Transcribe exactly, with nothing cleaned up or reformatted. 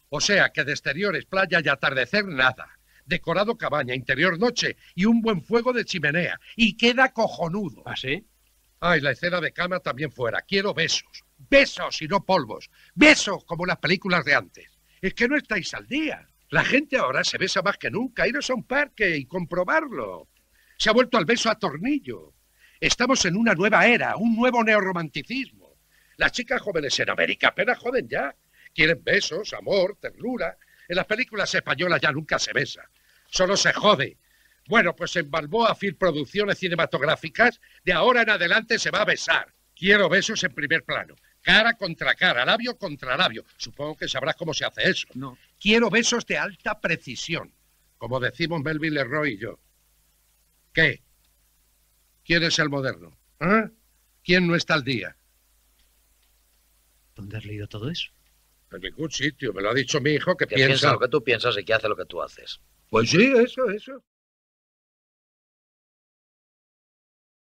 O sea que de exteriores, playa y atardecer, nada. Decorado cabaña, interior noche y un buen fuego de chimenea. Y queda cojonudo. ¿Ah, sí? Ay, la escena de cama también fuera. Quiero besos. Besos y no polvos. Besos como las películas de antes. Es que no estáis al día. La gente ahora se besa más que nunca. Iros a un parque y comprobarlo. Se ha vuelto al beso a tornillo. Estamos en una nueva era, un nuevo neorromanticismo. Las chicas jóvenes en América apenas joden ya. Quieren besos, amor, ternura. En las películas españolas ya nunca se besa. Solo se jode. Bueno, pues en Balboa Film Producciones Cinematográficas, de ahora en adelante se va a besar. Quiero besos en primer plano. Cara contra cara, labio contra labio. Supongo que sabrás cómo se hace eso. No. Quiero besos de alta precisión. Como decimos Melville Leroy y yo. ¿Qué? ¿Quién es el moderno? ¿Eh? ¿Quién no está al día? ¿Dónde has leído todo eso? En ningún sitio. Me lo ha dicho mi hijo que, Que piensa... piensa lo que tú piensas y que hace lo que tú haces. Pues sí, eso, eso.